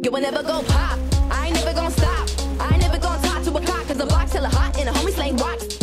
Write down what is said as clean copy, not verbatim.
You will never go pop. I ain't never gonna stop. I ain't never gonna talk to a clock, cause the block's hella hot and the homies slaying rocks.